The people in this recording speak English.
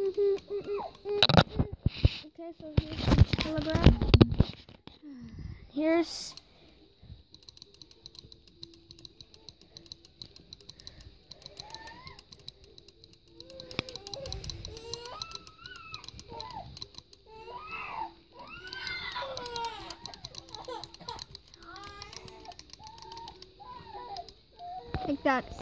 Okay, so here's the telegraph. Here's like that.